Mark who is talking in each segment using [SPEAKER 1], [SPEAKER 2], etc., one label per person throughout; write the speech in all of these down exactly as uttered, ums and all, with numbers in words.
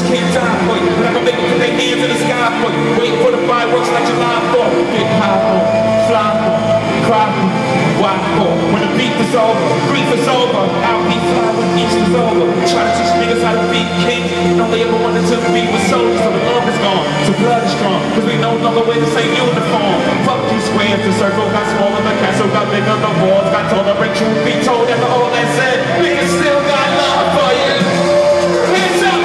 [SPEAKER 1] can't die for you, but I can make them put their hands in the sky for you. Waiting for the fireworks like July fourth. Get high for, fly for, cry for, why for? When the beef is over, grief is over, I'll be fly when the east is over. Try to teach niggas how to be kings. All they ever wanted to be was soldiers, so the love is gone, so blood is strong, cause we no longer wear the same uniform. Fuck you squares, the circle got smaller, the castle got bigger, the walls got taller, and truth be told, after all that said, niggas still got love for you. Hands up!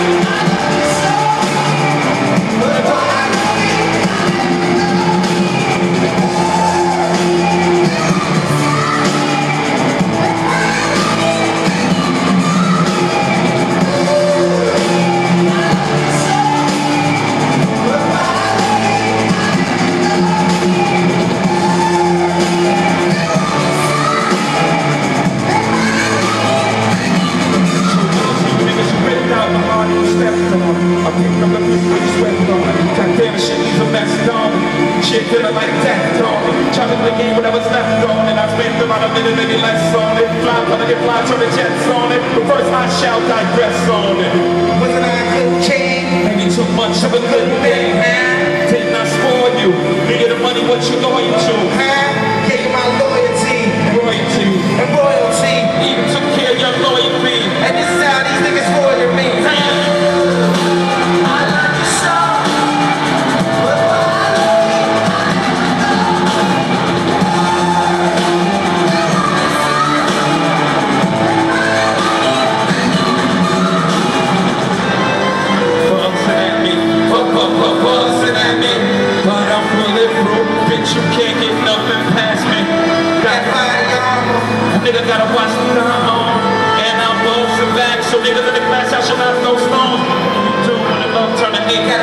[SPEAKER 1] Shit feeling like death, dog. Trying to play game with whatever's left on it. I spent about a minute, maybe less on it. Fly, gonna get fly, turn the jets on it. But first I shall digress on it. Wasn't I a good king? Maybe too much of a good thing, man. Didn't I spoil you? Nigga, the money, what you loyal to? Huh? Gave you my loyalty. Royalty. And royalty. Even took care of your loyalty. And this is how these niggas spoiling me. You can't get nothing past me. Got fire, nigga gotta watch the time on. And I'm bolting back, so niggas in the class I should not throw stones. You do when the love turn to hate.